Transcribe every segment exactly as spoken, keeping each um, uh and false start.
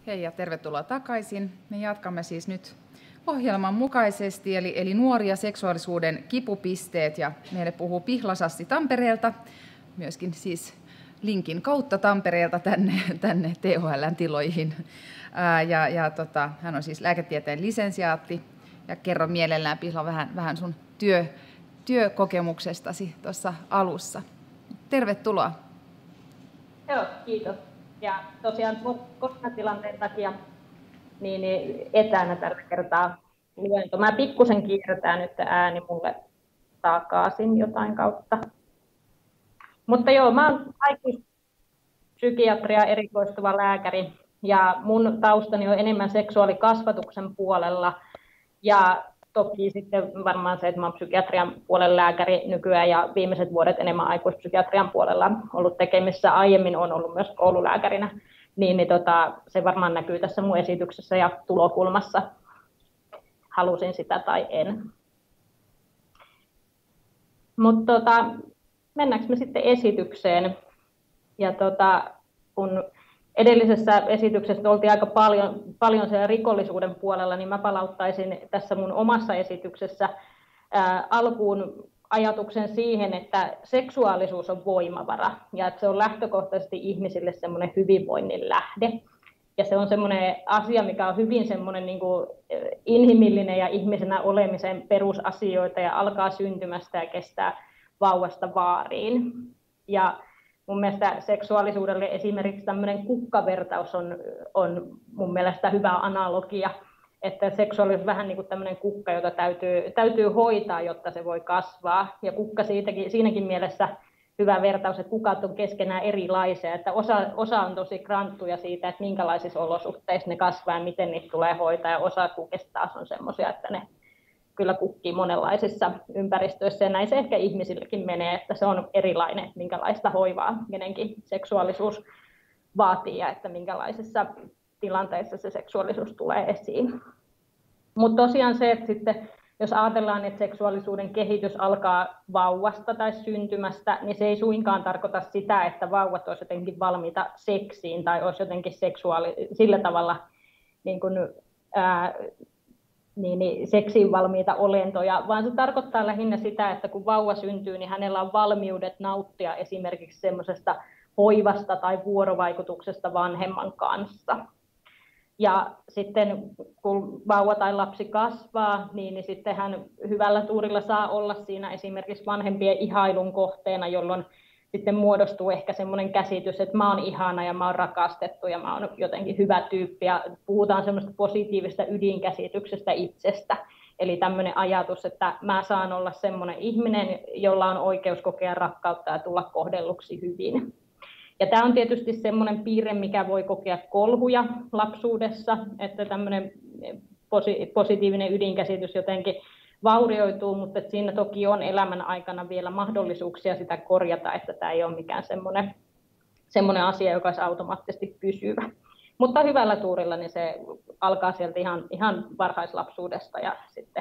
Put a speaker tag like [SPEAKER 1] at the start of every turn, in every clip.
[SPEAKER 1] Hei ja tervetuloa takaisin. Me jatkamme siis nyt ohjelman mukaisesti, eli, eli nuori ja seksuaalisuuden kipupisteet, ja meille puhuu Pihlasasti Tampereelta, myöskin siis linkin kautta Tampereelta tänne, tänne T H L:n tiloihin. Ää, ja, ja tota, hän on siis lääketieteen lisensiaatti, ja kerro mielellään Pihla vähän, vähän sun työ, työkokemuksestasi tuossa alussa. Tervetuloa.
[SPEAKER 2] Joo, kiitos. Ja tosiaan koronatilanteen takia niin etänä tällä kertaa luento. Mä pikkusen kiirretään nyt ääni mulle takaisin jotain kautta. Mutta joo, mä oon aikuispsykiatria erikoistuva lääkäri ja mun taustani on enemmän seksuaalikasvatuksen puolella. Ja toki sitten varmaan se, että mä oon psykiatrian puolen lääkäri nykyään ja viimeiset vuodet enemmän aikuispsykiatrian puolella ollut tekemissä. Aiemmin on ollut myös koululääkärinä, niin, niin tota, se varmaan näkyy tässä mun esityksessä ja tulokulmassa. Halusin sitä tai en. Mutta tota, mennäänkö me sitten esitykseen? Ja tota, kun edellisessä esityksessä oltiin aika paljon, paljon siellä rikollisuuden puolella, niin mä palauttaisin tässä mun omassa esityksessä ää, alkuun ajatuksen siihen, että seksuaalisuus on voimavara ja että se on lähtökohtaisesti ihmisille semmoinen hyvinvoinnin lähde. Ja se on semmoinen asia, mikä on hyvin semmoinen niin kuin inhimillinen ja ihmisenä olemisen perusasioita ja alkaa syntymästä ja kestää vauvasta vaariin. Ja mun mielestä seksuaalisuudelle esimerkiksi tämmöinen kukkavertaus on, on mun mielestä hyvä analogia, että seksuaalisuus on vähän niin kuin tämmöinen kukka, jota täytyy, täytyy hoitaa, jotta se voi kasvaa. Ja kukka siitäkin, siinäkin mielessä hyvä vertaus, että kukat on keskenään erilaisia, että osa, osa on tosi kranttuja siitä, että minkälaisissa olosuhteissa ne kasvaa ja miten niitä tulee hoitaa, ja osa kukista taas on semmoisia, että ne kyllä kukkii monenlaisissa ympäristöissä, ja näin se ehkä ihmisillekin menee, että se on erilainen, minkälaista hoivaa kenenkin seksuaalisuus vaatii, ja että minkälaisissa tilanteissa se seksuaalisuus tulee esiin. Mutta tosiaan se, että sitten jos ajatellaan, että seksuaalisuuden kehitys alkaa vauvasta tai syntymästä, niin se ei suinkaan tarkoita sitä, että vauvat olisivat jotenkin valmiita seksiin tai olisi jotenkin seksuaali sillä tavalla niin kuin, ää, niin, niin seksiin valmiita olentoja, vaan se tarkoittaa lähinnä sitä, että kun vauva syntyy, niin hänellä on valmiudet nauttia esimerkiksi semmoisesta hoivasta tai vuorovaikutuksesta vanhemman kanssa. Ja sitten kun vauva tai lapsi kasvaa, niin, niin sitten hän hyvällä tuurilla saa olla siinä esimerkiksi vanhempien ihailun kohteena, jolloin sitten muodostuu ehkä semmoinen käsitys, että mä oon ihana ja mä oon rakastettu ja mä oon jotenkin hyvä tyyppi. Ja puhutaan semmoista positiivista ydinkäsityksestä itsestä. Eli tämmöinen ajatus, että mä saan olla semmoinen ihminen, jolla on oikeus kokea rakkautta ja tulla kohdelluksi hyvin. Ja tämä on tietysti semmoinen piirre, mikä voi kokea kolhuja lapsuudessa, että tämmöinen positiivinen ydinkäsitys jotenkin vaurioituu, mutta siinä toki on elämän aikana vielä mahdollisuuksia sitä korjata, että tämä ei ole mikään semmoinen, semmoinen asia, joka olisi automaattisesti pysyvä. Mutta hyvällä tuurilla niin se alkaa sieltä ihan, ihan varhaislapsuudesta ja sitten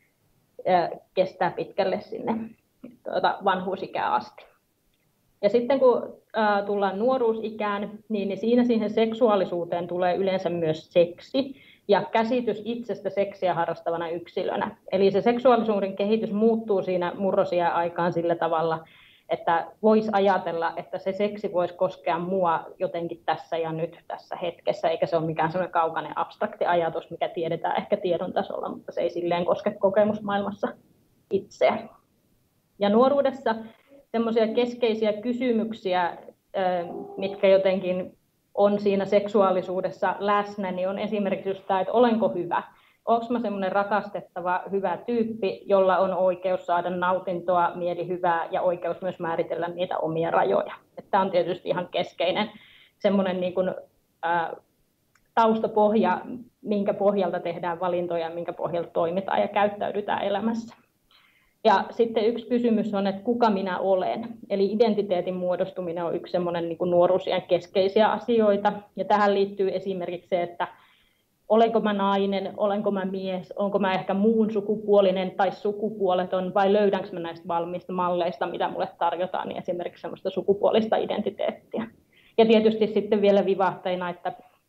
[SPEAKER 2] kestää pitkälle sinne tuota, vanhuusikään asti. Ja sitten kun ä, tullaan nuoruusikään, niin, niin siinä siihen seksuaalisuuteen tulee yleensä myös seksi ja käsitys itsestä seksiä harrastavana yksilönä. Eli se seksuaalisuuden kehitys muuttuu siinä murrosiän aikaan sillä tavalla, että voisi ajatella, että se seksi voisi koskea mua jotenkin tässä ja nyt tässä hetkessä, eikä se ole mikään sellainen kaukainen abstrakti ajatus, mikä tiedetään ehkä tiedon tasolla, mutta se ei silleen koske kokemusmaailmassa itseä. Ja nuoruudessa semmoisia keskeisiä kysymyksiä, mitkä jotenkin on siinä seksuaalisuudessa läsnä, niin on esimerkiksi just tämä, että olenko hyvä? Onko mä semmoinen rakastettava, hyvä tyyppi, jolla on oikeus saada nautintoa, mielihyvää ja oikeus myös määritellä niitä omia rajoja. Tämä on tietysti ihan keskeinen semmoinen niin kuin, ää, taustapohja, minkä pohjalta tehdään valintoja, minkä pohjalta toimitaan ja käyttäydytään elämässä. Ja sitten yksi kysymys on, että kuka minä olen. Eli identiteetin muodostuminen on yksi semmoinen niin kuin nuoruusiän keskeisiä asioita. Ja tähän liittyy esimerkiksi se, että olenko mä nainen, olenko mä mies, onko mä ehkä muun sukupuolinen tai sukupuoleton, vai löydänkö mä näistä valmiista malleista, mitä mulle tarjotaan, niin esimerkiksi semmoista sukupuolista identiteettiä. Ja tietysti sitten vielä vivahteina, että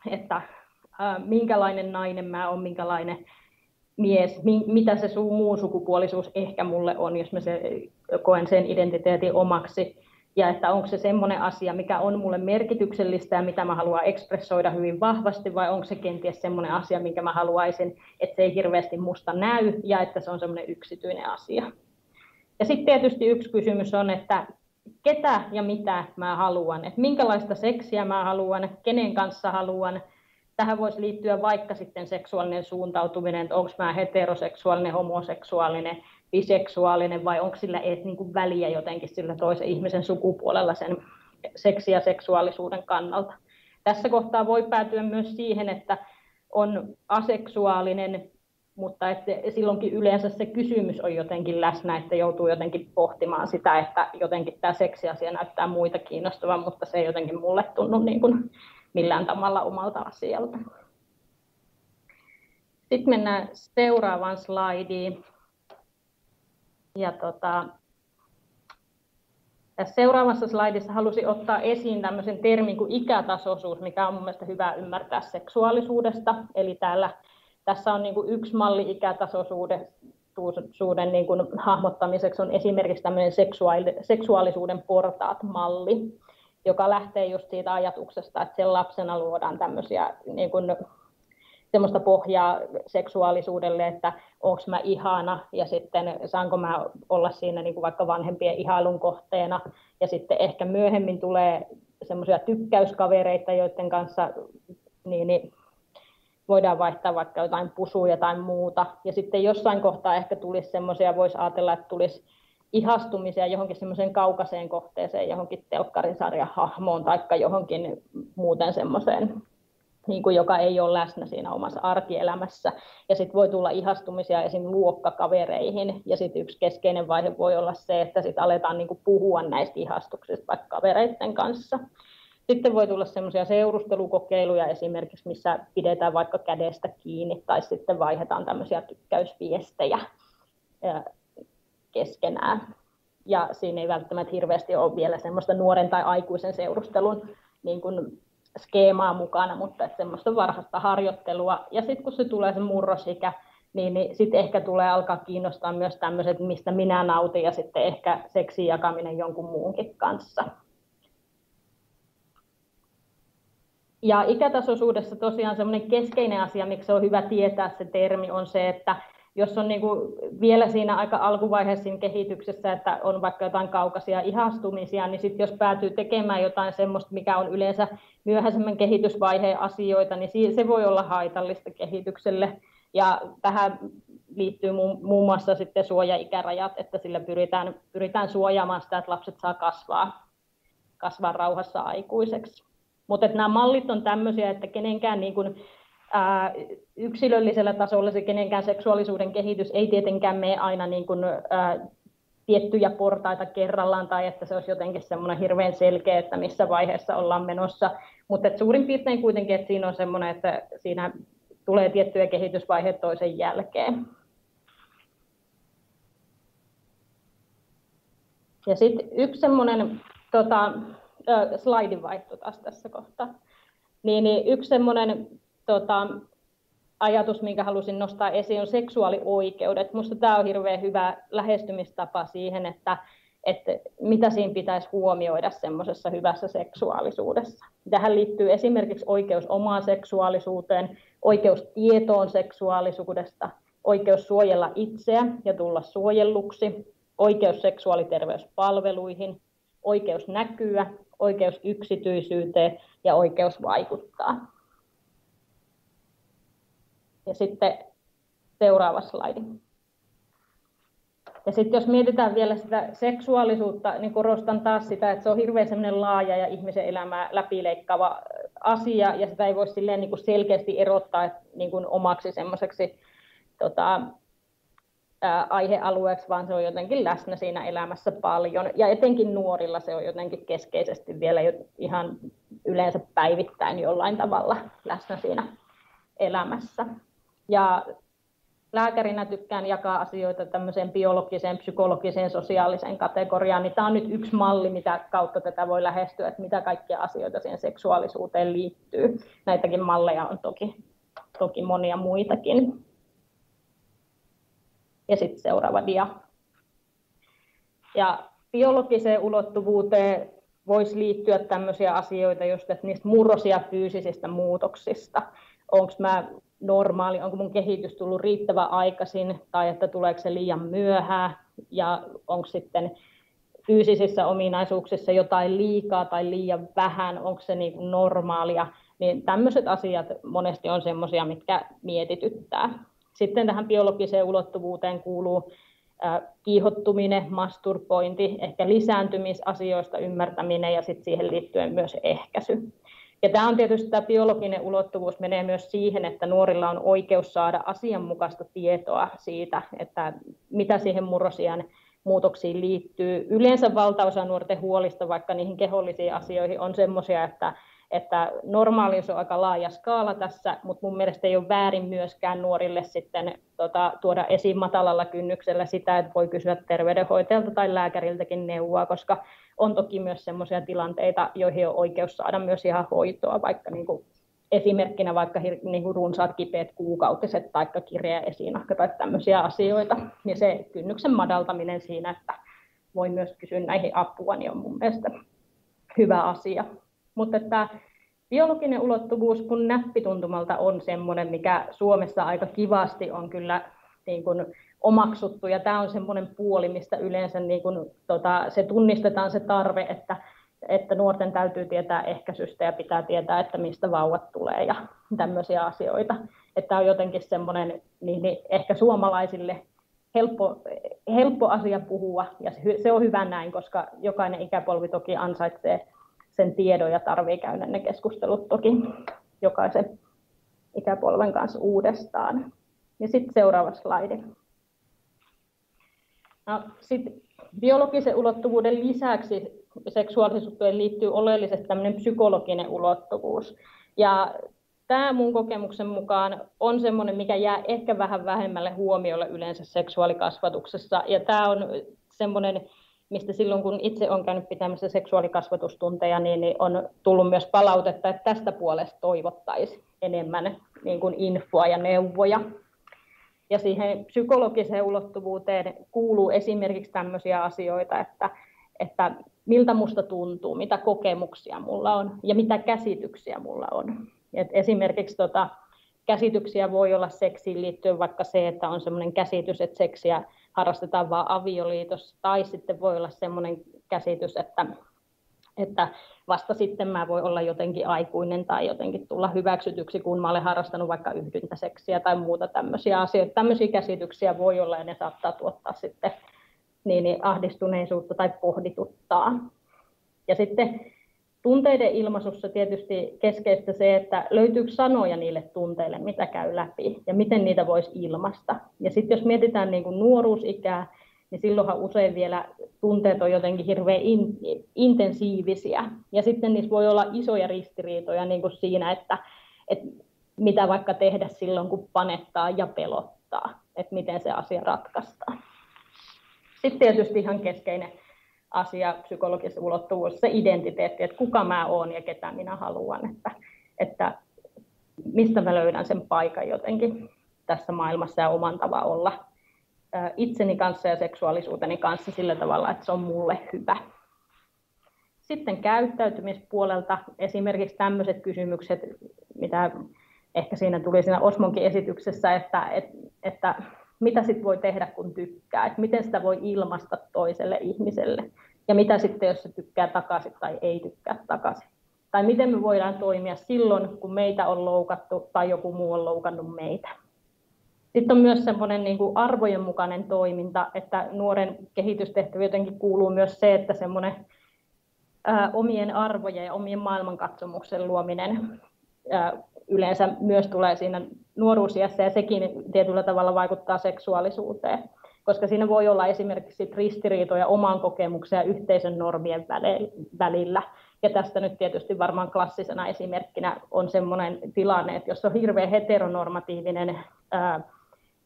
[SPEAKER 2] että ää, minkälainen nainen mä oon, minkälainen mies, mi, mitä se su, muu sukupuolisuus ehkä mulle on, jos mä se, koen sen identiteetin omaksi. Ja että onko se semmoinen asia, mikä on mulle merkityksellistä ja mitä mä haluan ekspressoida hyvin vahvasti, vai onko se kenties semmoinen asia, minkä mä haluaisin, että se ei hirveästi musta näy ja että se on semmoinen yksityinen asia. Ja sitten tietysti yksi kysymys on, että ketä ja mitä mä haluan, että minkälaista seksiä mä haluan, kenen kanssa haluan. Tähän voisi liittyä vaikka sitten seksuaalinen suuntautuminen, että onko mä heteroseksuaalinen, homoseksuaalinen, biseksuaalinen vai onko sillä edes niin kuin väliä jotenkin sillä toisen ihmisen sukupuolella sen seksi- ja seksuaalisuuden kannalta. Tässä kohtaa voi päätyä myös siihen, että on aseksuaalinen, mutta että silloinkin yleensä se kysymys on jotenkin läsnä, että joutuu jotenkin pohtimaan sitä, että jotenkin tämä seksiasia näyttää muita kiinnostavan, mutta se ei jotenkin mulle tunnu niin kuin millään tavalla omalta asialta. Sitten mennään seuraavaan slaidiin. Ja tota, tässä seuraavassa slaidissa halusin ottaa esiin tämmöisen termin kuin ikätasoisuus, mikä on mun mielestä hyvä ymmärtää seksuaalisuudesta. Eli täällä, tässä on niin kuin yksi malli ikätasoisuuden niin kuin hahmottamiseksi on esimerkiksi tämmöinen seksuaali, seksuaalisuuden portaat-malli, joka lähtee just siitä ajatuksesta, että sen lapsena luodaan tämmöisiä niin kuin semmoista pohjaa seksuaalisuudelle, että onko mä ihana ja sitten saanko mä olla siinä niin kuin vaikka vanhempien ihailun kohteena. Ja sitten ehkä myöhemmin tulee semmoisia tykkäyskavereita, joiden kanssa niin, niin voidaan vaihtaa vaikka jotain pusua tai muuta. Ja sitten jossain kohtaa ehkä tulisi semmoisia, voisi ajatella, että tulisi ihastumisia johonkin semmoiseen kaukaiseen kohteeseen, johonkin telkkarisarjan hahmoon tai johonkin muuten semmoiseen, niin kuin joka ei ole läsnä siinä omassa arkielämässä. Ja sitten voi tulla ihastumisia esim. Luokkakavereihin. Ja sitten yksi keskeinen vaihe voi olla se, että sitten aletaan niin kuin puhua näistä ihastuksista vaikka kavereiden kanssa. Sitten voi tulla semmoisia seurustelukokeiluja esimerkiksi, missä pidetään vaikka kädestä kiinni tai sitten vaihdetaan tämmöisiä tykkäysviestejä keskenään. Ja siinä ei välttämättä hirveästi ole vielä semmoista nuoren tai aikuisen seurustelun niin kuin skeemaa mukana, mutta että semmoista varhaista harjoittelua. Ja sitten kun se tulee se murrosikä, niin, niin sitten ehkä tulee alkaa kiinnostaa myös tämmöiset, mistä minä nautin, ja sitten ehkä seksin jakaminen jonkun muunkin kanssa. Ja ikätasoisuudessa tosiaan semmoinen keskeinen asia, miksi on hyvä tietää se termi, on se, että jos on niin kuin vielä siinä aika alkuvaiheessa siinä kehityksessä, että on vaikka jotain kaukaisia ihastumisia, niin sitten jos päätyy tekemään jotain semmoista, mikä on yleensä myöhäisemmän kehitysvaiheen asioita, niin se voi olla haitallista kehitykselle. Ja tähän liittyy muun muassa sitten suojaikärajat, että sillä pyritään, pyritään suojaamaan sitä, että lapset saa kasvaa, kasvaa rauhassa aikuiseksi. Mutta nämä mallit on tämmöisiä, että kenenkään niin kuin, ää, yksilöllisellä tasolla se kenenkään seksuaalisuuden kehitys ei tietenkään mene aina niin kuin, ää, tiettyjä portaita kerrallaan tai että se olisi jotenkin semmoinen hirveän selkeä, että missä vaiheessa ollaan menossa. Mutta suurin piirtein kuitenkin, että siinä on semmoinen, että siinä tulee tiettyjä kehitysvaiheita toisen jälkeen. Ja sitten yksi semmoinen tota, äh, slaidin vaihto taas tässä kohtaa. Niin, niin yksi semmoinen tota, ajatus, minkä halusin nostaa esiin, on seksuaalioikeudet. Minusta tämä on hirveän hyvä lähestymistapa siihen, että, että mitä siinä pitäisi huomioida semmoisessa hyvässä seksuaalisuudessa. Tähän liittyy esimerkiksi oikeus omaan seksuaalisuuteen, oikeus tietoon seksuaalisuudesta, oikeus suojella itseä ja tulla suojelluksi, oikeus seksuaaliterveyspalveluihin, oikeus näkyä, oikeus yksityisyyteen ja oikeus vaikuttaa. Ja sitten seuraava slaidi. Ja sitten jos mietitään vielä sitä seksuaalisuutta, niin korostan taas sitä, että se on hirveän sellainen laaja ja ihmisen elämää läpileikkaava asia, ja sitä ei voi silleen niin kuin selkeästi erottaa niin kuin omaksi semmoiseksi tota, ää, aihealueeksi, vaan se on jotenkin läsnä siinä elämässä paljon. Ja etenkin nuorilla se on jotenkin keskeisesti vielä ihan yleensä päivittäin jollain tavalla läsnä siinä elämässä. Ja lääkärinä tykkään jakaa asioita tämmöiseen biologiseen, psykologiseen, sosiaaliseen kategoriaan, niin tämä on nyt yksi malli, mitä kautta tätä voi lähestyä, että mitä kaikkia asioita siihen seksuaalisuuteen liittyy. Näitäkin malleja on toki, toki monia muitakin. Ja sitten seuraava dia. Ja biologiseen ulottuvuuteen voisi liittyä tämmöisiä asioita, just että niistä murrosia fyysisistä muutoksista. Onko mä normaali, onko mun kehitys tullut riittävän aikaisin, tai että tuleeko se liian myöhään, ja onko sitten fyysisissä ominaisuuksissa jotain liikaa tai liian vähän, onko se niin kuin normaalia, niin tämmöiset asiat monesti on semmoisia, mitkä mietityttää. Sitten tähän biologiseen ulottuvuuteen kuuluu kiihottuminen, masturbointi, ehkä lisääntymisasioista ymmärtäminen ja sitten siihen liittyen myös ehkäisy. Ja tämä on tietysti tämä biologinen ulottuvuus menee myös siihen, että nuorilla on oikeus saada asianmukaista tietoa siitä, että mitä siihen murrosiän muutoksiin liittyy. Yleensä valtaosa nuorten huolista, vaikka niihin kehollisiin asioihin, on semmoisia, että että normaalius on aika laaja skaala tässä, mutta mun mielestä ei ole väärin myöskään nuorille sitten tota, tuoda esiin matalalla kynnyksellä sitä, että voi kysyä terveydenhoitajalta tai lääkäriltäkin neuvoa, koska on toki myös sellaisia tilanteita, joihin on oikeus saada myös ihan hoitoa, vaikka niin kuin esimerkkinä vaikka niin kuin runsaat kipeät kuukautiset tai kirja esinahka tai tämmöisiä asioita. Ja se kynnyksen madaltaminen siinä, että voi myös kysyä näihin apua, niin on mun mielestä hyvä asia. Mutta tämä biologinen ulottuvuus, kun näppituntumalta on semmoinen, mikä Suomessa aika kivasti on kyllä niin kuin omaksuttu, ja tämä on semmoinen puoli, mistä yleensä niin kuin, tota, se tunnistetaan se tarve, että, että nuorten täytyy tietää ehkäisystä ja pitää tietää, että mistä vauvat tulee ja tämmöisiä asioita. Että on jotenkin semmoinen niin, niin ehkä suomalaisille helppo, helppo asia puhua, ja se, se on hyvä näin, koska jokainen ikäpolvi toki ansaitsee sen tiedon ja tarvii käydä ne keskustelut toki jokaisen ikäpolven kanssa uudestaan. Ja sitten seuraava slaidi. No, sitten biologisen ulottuvuuden lisäksi seksuaalisuuteen liittyy oleellisesti tämmöinen psykologinen ulottuvuus. Ja tämä mun kokemuksen mukaan on semmoinen, mikä jää ehkä vähän vähemmälle huomiolle yleensä seksuaalikasvatuksessa. Ja tämä on semmoinen, mistä silloin kun itse olen käynyt pitämässä seksuaalikasvatustunteja, niin on tullut myös palautetta, että tästä puolesta toivottaisiin enemmän niin kuin infoa ja neuvoja. Ja siihen psykologiseen ulottuvuuteen kuuluu esimerkiksi tämmöisiä asioita, että, että miltä musta tuntuu, mitä kokemuksia mulla on ja mitä käsityksiä mulla on. Et esimerkiksi tota, käsityksiä voi olla seksiin liittyen vaikka se, että on semmoinen käsitys, että seksiä harrastetaan vain avioliitossa, tai sitten voi olla semmoinen käsitys, että, että vasta sitten mä voi olla jotenkin aikuinen tai jotenkin tulla hyväksytyksi, kun mä olen harrastanut vaikka yhdyntäseksiä tai muuta tämmöisiä asioita. Tämmöisiä käsityksiä voi olla ja ne saattaa tuottaa sitten niin, niin ahdistuneisuutta tai pohdituttaa. Ja sitten tunteiden ilmaisussa tietysti keskeistä se, että löytyykö sanoja niille tunteille, mitä käy läpi ja miten niitä voisi ilmaista. Ja sitten jos mietitään niin kuin nuoruusikää, niin silloinhan usein vielä tunteet on jotenkin hirveän in, intensiivisiä. Ja sitten niissä voi olla isoja ristiriitoja niin kuin siinä, että, että mitä vaikka tehdä silloin, kun panettaa ja pelottaa, että miten se asia ratkaistaan. Sitten tietysti ihan keskeinen asia psykologisessa ulottuvuudessa, se identiteetti, että kuka mä oon ja ketä minä haluan, että, että mistä mä löydän sen paikan jotenkin tässä maailmassa ja oman tavan olla itseni kanssa ja seksuaalisuuteni kanssa sillä tavalla, että se on mulle hyvä. Sitten käyttäytymispuolelta esimerkiksi tämmöiset kysymykset, mitä ehkä siinä tuli siinä Osmonkin esityksessä, että, että, että mitä sitten voi tehdä, kun tykkää, että miten sitä voi ilmaista toiselle ihmiselle, ja mitä sitten, jos se tykkää takaisin tai ei tykkää takaisin. Tai miten me voidaan toimia silloin, kun meitä on loukattu tai joku muu on loukannut meitä. Sitten on myös semmoinen niin kuin arvojen mukainen toiminta, että nuoren kehitystehtävä jotenkin kuuluu myös se, että semmoinen ää, omien arvojen ja omien maailmankatsomuksen luominen ää, yleensä myös tulee siinä nuoruusiässä, ja sekin tietyllä tavalla vaikuttaa seksuaalisuuteen, koska siinä voi olla esimerkiksi ristiriitoja oman kokemuksen ja yhteisön normien välillä. Ja tästä nyt tietysti varmaan klassisena esimerkkinä on semmoinen tilanne, että jos on hirveän heteronormatiivinen ää,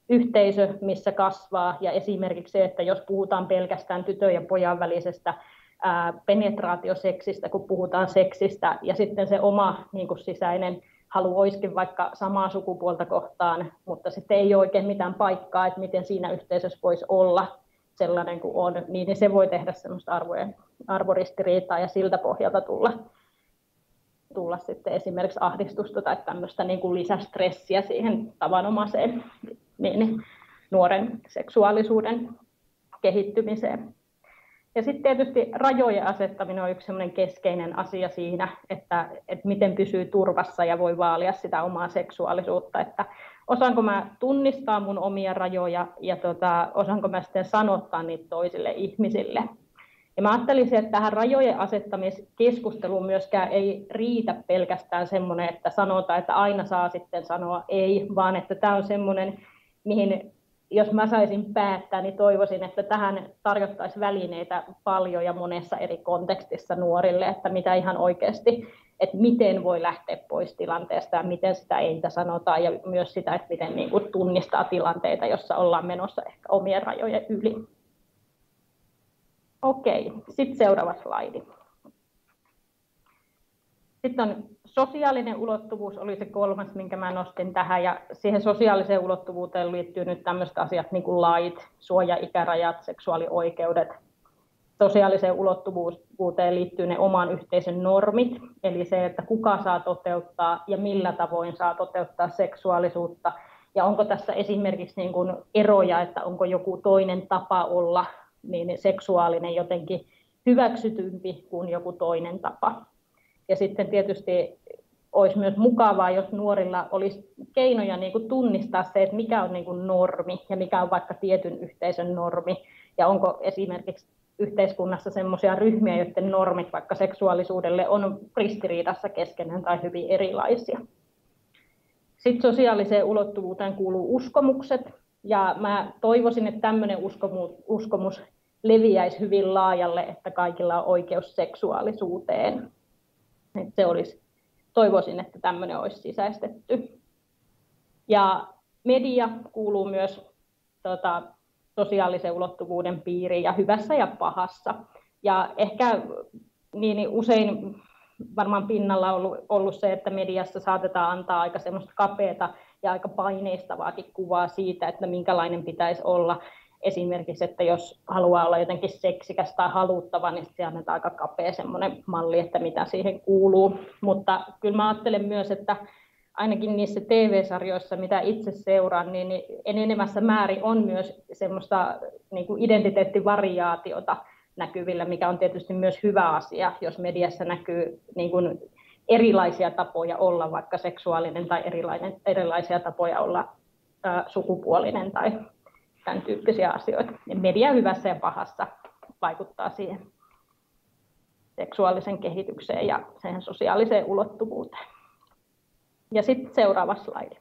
[SPEAKER 2] yhteisö, missä kasvaa, ja esimerkiksi se, että jos puhutaan pelkästään tytön ja pojan välisestä ää, penetraatioseksistä, kun puhutaan seksistä, ja sitten se oma niin kuin sisäinen halu olisikin vaikka samaa sukupuolta kohtaan, mutta sitten ei ole oikein mitään paikkaa, että miten siinä yhteisössä voisi olla sellainen kuin on, niin se voi tehdä semmoista arvojen, arvoristiriitaa ja siltä pohjalta tulla, tulla sitten esimerkiksi ahdistusta tai tämmöistä niin kuin lisästressiä siihen tavanomaiseen niin, nuoren seksuaalisuuden kehittymiseen. Ja sitten tietysti rajojen asettaminen on yksi semmoinen keskeinen asia siinä, että, että miten pysyy turvassa ja voi vaalia sitä omaa seksuaalisuutta, että osaanko mä tunnistaa mun omia rajoja ja tota, osaanko mä sitten sanottaa niitä toisille ihmisille. Ja mä ajattelisin, että tähän rajojen asettamiskeskusteluun myöskään ei riitä pelkästään semmoinen, että sanotaan, että aina saa sitten sanoa ei, vaan että tämä on semmoinen, mihin jos mä saisin päättää, niin toivoisin, että tähän tarjottaisiin välineitä paljon ja monessa eri kontekstissa nuorille, että mitä ihan oikeasti, että miten voi lähteä pois tilanteesta ja miten sitä ei sanotaan ja myös sitä, että miten niin kuin tunnistaa tilanteita, jossa ollaan menossa ehkä omien rajojen yli. Okei, sitten seuraava slaidi. Sitten on sosiaalinen ulottuvuus, oli se kolmas, minkä mä nostin tähän, ja siihen sosiaaliseen ulottuvuuteen liittyy nyt tämmöiset asiat niin kuin lait, suoja-ikärajat, seksuaalioikeudet. Sosiaaliseen ulottuvuuteen liittyy ne oman yhteisön normit, eli se, että kuka saa toteuttaa ja millä tavoin saa toteuttaa seksuaalisuutta, ja onko tässä esimerkiksi niin kuin eroja, että onko joku toinen tapa olla niin seksuaalinen jotenkin hyväksytympi kuin joku toinen tapa. Ja sitten tietysti olisi myös mukavaa, jos nuorilla olisi keinoja niin kuin tunnistaa se, että mikä on niin kuin normi ja mikä on vaikka tietyn yhteisön normi. Ja onko esimerkiksi yhteiskunnassa sellaisia ryhmiä, joiden normit vaikka seksuaalisuudelle on ristiriidassa keskenään tai hyvin erilaisia. Sitten sosiaaliseen ulottuvuuteen kuuluu uskomukset. Ja mä toivoisin, että tämmöinen uskomus, uskomus leviäisi hyvin laajalle, että kaikilla on oikeus seksuaalisuuteen. Että se olisi, toivoisin, että tämmöinen olisi sisäistetty. Ja media kuuluu myös tota, sosiaalisen ulottuvuuden piiriin ja hyvässä ja pahassa. Ja ehkä niin usein varmaan pinnalla on ollut, ollut se, että mediassa saatetaan antaa aika semmoista kapeata ja aika paineistavaakin kuvaa siitä, että minkälainen pitäisi olla. Esimerkiksi, että jos haluaa olla jotenkin seksikäs tai haluttava, niin se annetaan aika kapea semmoinen malli, että mitä siihen kuuluu. Mutta kyllä mä ajattelen myös, että ainakin niissä T V-sarjoissa, mitä itse seuraan, niin enenemässä määrin on myös semmoista niin kuin identiteettivariaatiota näkyvillä, mikä on tietysti myös hyvä asia, jos mediassa näkyy niin kuin erilaisia tapoja olla vaikka seksuaalinen tai erilainen, erilaisia tapoja olla ä, sukupuolinen tai tämän tyyppisiä asioita. Ja media hyvässä ja pahassa vaikuttaa siihen seksuaalisen kehitykseen ja siihen sosiaaliseen ulottuvuuteen. Ja sitten seuraava slaidi.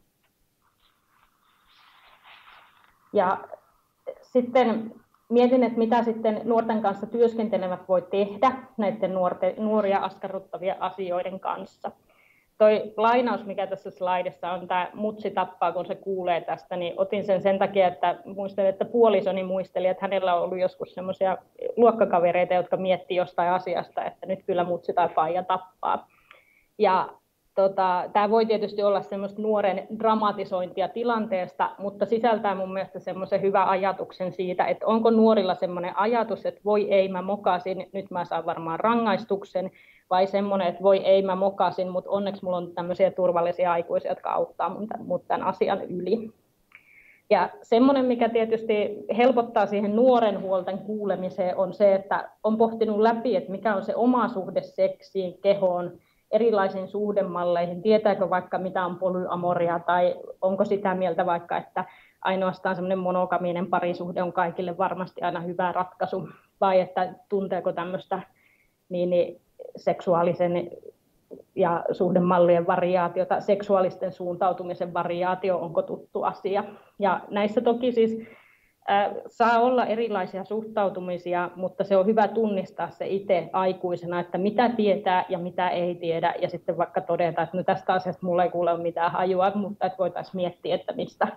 [SPEAKER 2] Ja sitten mietin, että mitä sitten nuorten kanssa työskentelevät voi tehdä näiden nuorten, nuoria askarruttavia asioiden kanssa. Toi lainaus, mikä tässä slaidissa on, tämä mutsi tappaa, kun se kuulee tästä, niin otin sen sen takia, että muistelin, että puolisoni muisteli, että hänellä on ollut joskus semmoisia luokkakavereita, jotka miettii jostain asiasta, että nyt kyllä mutsi tai faija tappaa. Ja tota, tämä voi tietysti olla semmoista nuoren dramatisointia tilanteesta, mutta sisältää mun mielestä semmoisen hyvän ajatuksen siitä, että onko nuorilla semmoinen ajatus, että voi ei, mä mokasin, nyt mä saan varmaan rangaistuksen, vai semmoinen, että voi ei, mä mokasin, mutta onneksi mulla on tämmöisiä turvallisia aikuisia, jotka auttaa mut tämän asian yli. Ja semmoinen, mikä tietysti helpottaa siihen nuoren huolten kuulemiseen, on se, että on pohtinut läpi, että mikä on se oma suhde seksiin, kehoon, erilaisiin suhdemalleihin, tietääkö vaikka mitä on polyamoria, tai onko sitä mieltä vaikka, että ainoastaan semmoinen monogaminen parisuhde on kaikille varmasti aina hyvä ratkaisu, vai että tunteeko tämmöistä niin, niin seksuaalisen ja suhdemallien variaatiota, seksuaalisten suuntautumisen variaatio, onko tuttu asia. Ja näissä toki siis äh, saa olla erilaisia suhtautumisia, mutta se on hyvä tunnistaa se itse aikuisena, että mitä tietää ja mitä ei tiedä, ja sitten vaikka todeta, että no tästä asiasta mulla ei kuule mitään hajua, mutta että voitaisiin miettiä, että mistä,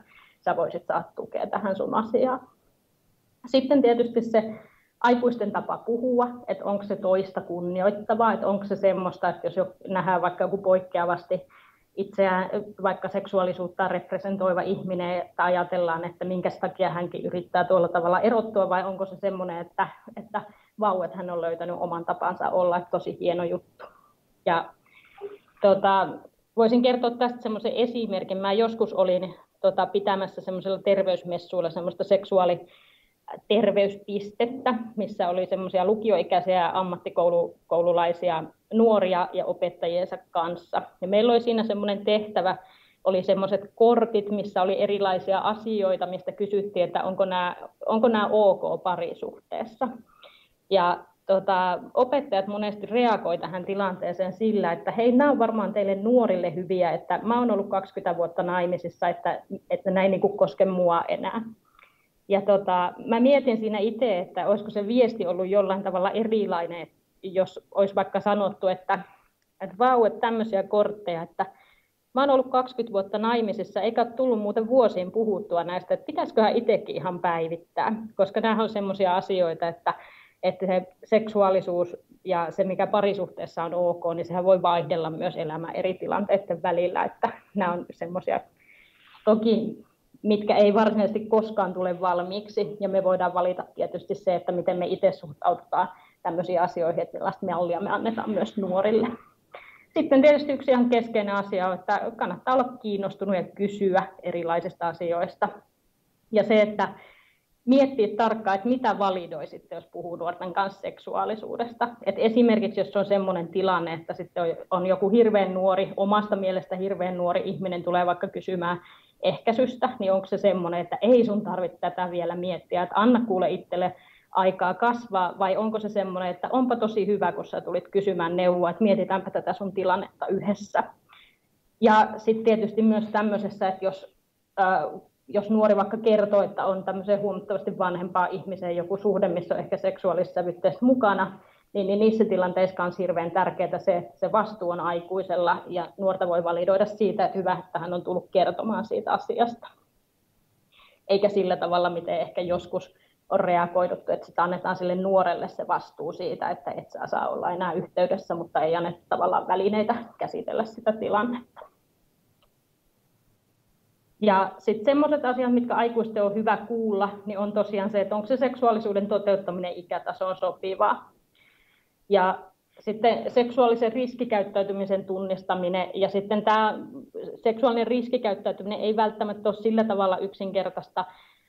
[SPEAKER 2] sä voisit saada tukea tähän sun asiaan. Sitten tietysti se aikuisten tapa puhua, että onko se toista kunnioittavaa, että onko se semmoista, että jos nähdään vaikka joku poikkeavasti itseään vaikka seksuaalisuutta representoiva ihminen, että ajatellaan, että minkä takia hänkin yrittää tuolla tavalla erottua, vai onko se semmoinen, että, että vau, että hän on löytänyt oman tapansa olla, että tosi hieno juttu. Ja tota, voisin kertoa tästä semmoisen esimerkin. Mä joskus olin tota, pitämässä semmoisella terveysmessuilla semmoista seksuaaliterveyspistettä, missä oli semmoisia lukioikäisiä ammattikoululaisia nuoria ja opettajiensa kanssa. Ja meillä oli siinä semmoinen tehtävä, oli semmoiset kortit, missä oli erilaisia asioita, mistä kysyttiin, että onko nämä, onko nämä ok parisuhteessa. Ja tota, opettajat monesti reagoi tähän tilanteeseen sillä, että hei, nämä on varmaan teille nuorille hyviä, että mä oon ollut kaksikymmentä vuotta naimisissa, että, että näin niin kuin koske mua enää. Ja tota, mä mietin siinä itse, että olisiko se viesti ollut jollain tavalla erilainen, jos olisi vaikka sanottu, että, että vau, että tämmöisiä kortteja, että mä oon ollut kaksikymmentä vuotta naimisissa, eikä ole tullut muuten vuosiin puhuttua näistä, että pitäisiköhän itsekin ihan päivittää, koska nämä on semmoisia asioita, että, että se seksuaalisuus ja se, mikä parisuhteessa on ok, niin sehän voi vaihdella myös elämän eri tilanteiden välillä, että nämä on semmoisia toki, mitkä ei varsinaisesti koskaan tule valmiiksi, ja me voidaan valita tietysti se, että miten me itse suhtaudutaan tämmöisiin asioihin, että millaista mallia me annetaan myös nuorille. Sitten tietysti yksi ihan keskeinen asia on, että kannattaa olla kiinnostunut ja kysyä erilaisista asioista. Ja se, että miettiä tarkkaan, että mitä validoi sitten, jos puhuu nuorten kanssa seksuaalisuudesta. Et esimerkiksi jos on semmoinen tilanne, että sitten on joku hirveän nuori, omasta mielestä hirveän nuori ihminen tulee vaikka kysymään ehkäisystä, niin onko se semmoinen, että ei sun tarvitse tätä vielä miettiä, että anna kuule itselle aikaa kasvaa, vai onko se semmoinen, että onpa tosi hyvä, kun sä tulit kysymään neuvoa, että mietitäänpä tätä sun tilannetta yhdessä. Ja sitten tietysti myös tämmöisessä, että jos, äh, jos nuori vaikka kertoo, että on tämmöiseen huomattavasti vanhempaa ihmiseen joku suhde, missä on ehkä seksuaalisessa sävytteessä mukana, niin, niin niissä tilanteissa on hirveän tärkeää se, että se vastuu on aikuisella ja nuorta voi validoida siitä, että hyvä, että hän on tullut kertomaan siitä asiasta. Eikä sillä tavalla, miten ehkä joskus on reagoiduttu, että sitä annetaan sille nuorelle se vastuu siitä, että et saa, saa olla enää yhteydessä, mutta ei anneta tavallaan välineitä käsitellä sitä tilannetta. Ja sitten sellaiset asiat, mitkä aikuisten on hyvä kuulla, niin on tosiaan se, että onko se seksuaalisuuden toteuttaminen ikätasoon sopivaa. Ja sitten seksuaalisen riskikäyttäytymisen tunnistaminen ja sitten tämä seksuaalinen riskikäyttäytyminen ei välttämättä ole sillä tavalla yksinkertaista.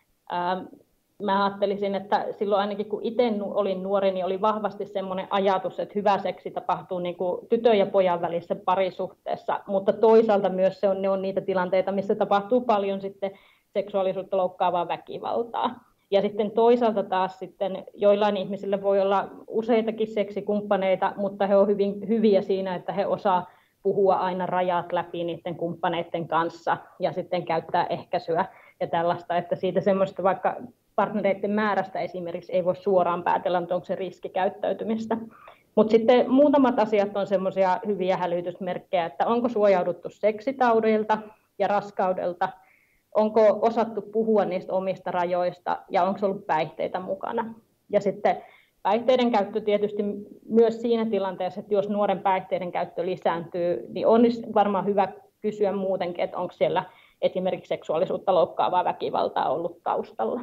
[SPEAKER 2] Mä ajattelisin, että silloin ainakin kun itse olin nuori, niin oli vahvasti semmoinen ajatus, että hyvä seksi tapahtuu niin kuin tytön ja pojan välissä parisuhteessa, mutta toisaalta myös se on, ne on niitä tilanteita, missä tapahtuu paljon sitten seksuaalisuutta loukkaavaa väkivaltaa. Ja sitten toisaalta taas sitten joillain ihmisillä voi olla useitakin seksikumppaneita, mutta he ovat hyvin hyviä siinä, että he osaa puhua aina rajat läpi niiden kumppaneiden kanssa ja sitten käyttää ehkäisyä ja tällaista, että siitä semmoista vaikka partnereiden määrästä esimerkiksi ei voi suoraan päätellä, että onko se riskikäyttäytymistä. Mutta sitten muutamat asiat on semmoisia hyviä hälytysmerkkejä, että onko suojauduttu seksitaudeilta ja raskaudelta, onko osattu puhua niistä omista rajoista ja onko ollut päihteitä mukana. Ja sitten päihteiden käyttö tietysti myös siinä tilanteessa, että jos nuoren päihteiden käyttö lisääntyy, niin on varmaan hyvä kysyä muutenkin, että onko siellä esimerkiksi seksuaalisuutta loukkaavaa väkivaltaa ollut taustalla.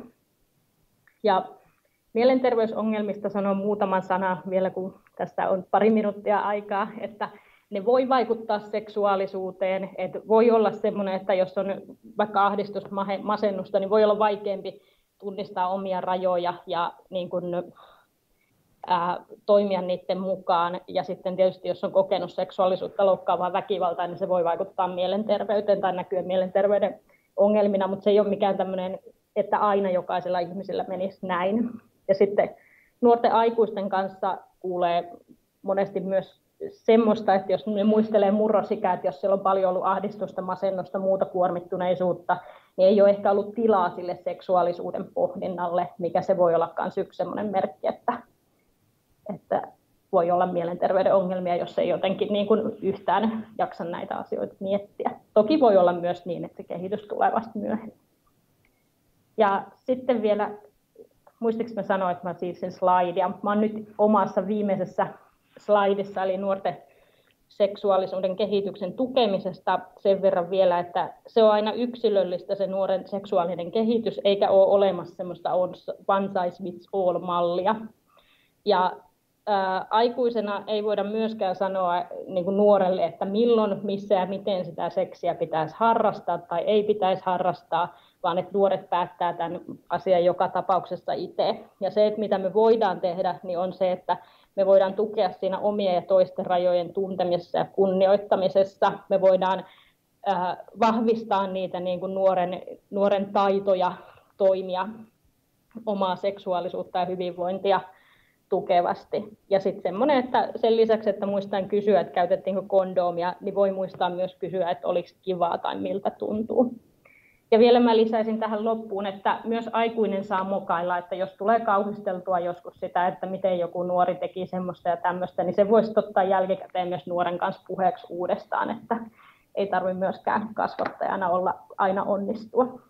[SPEAKER 2] Ja mielenterveysongelmista sanon muutaman sanan vielä, kun tässä on pari minuuttia aikaa, että ne voi vaikuttaa seksuaalisuuteen. Että voi olla semmoinen, että jos on vaikka ahdistusta, masennusta, niin voi olla vaikeampi tunnistaa omia rajoja ja niin kuin, ää, toimia niiden mukaan. Ja sitten tietysti, jos on kokenut seksuaalisuutta loukkaavaa väkivaltaa, niin se voi vaikuttaa mielenterveyteen tai näkyä mielenterveyden ongelmina, mutta se ei ole mikään tämmöinen, että aina jokaisella ihmisellä menisi näin. Ja sitten nuorten aikuisten kanssa kuulee monesti myös semmoista, että jos ne muistelee murrosikää, että jos siellä on paljon ollut ahdistusta, masennusta, muuta kuormittuneisuutta, niin ei ole ehkä ollut tilaa sille seksuaalisuuden pohdinnalle, mikä se voi olla myös yksi semmoinen merkki, että, että voi olla mielenterveyden ongelmia, jos ei jotenkin niin kuin yhtään jaksa näitä asioita miettiä. Toki voi olla myös niin, että se kehitys tulee vasta myöhemmin. Ja sitten vielä, muistiksi mä sanoin, että mä siirsin slaidia. Mä oon nyt omassa viimeisessä slaidissa, eli nuorten seksuaalisuuden kehityksen tukemisesta sen verran vielä, että se on aina yksilöllistä se nuoren seksuaalinen kehitys, eikä ole olemassa semmoista one size fits all -mallia. Ja ää, aikuisena ei voida myöskään sanoa niin kuin nuorelle, että milloin, missä ja miten sitä seksiä pitäisi harrastaa tai ei pitäisi harrastaa, vaan että nuoret päättää tämän asian joka tapauksessa itse. Ja se, että mitä me voidaan tehdä, niin on se, että me voidaan tukea siinä omien ja toisten rajojen tuntemisessa ja kunnioittamisessa. Me voidaan äh, vahvistaa niitä niin kuin nuoren, nuoren taitoja toimia omaa seksuaalisuutta ja hyvinvointia tukevasti. Ja sitten semmoinen, että sen lisäksi, että muistan kysyä, että käytettiinkö kondoomia, niin voi muistaa myös kysyä, että oliko kivaa tai miltä tuntuu. Ja vielä mä lisäisin tähän loppuun, että myös aikuinen saa mokailla, että jos tulee kauhisteltua joskus sitä, että miten joku nuori teki semmoista ja tämmöistä, niin se voisi ottaa jälkikäteen myös nuoren kanssa puheeksi uudestaan, että ei tarvitse myöskään kasvattajana olla aina onnistua.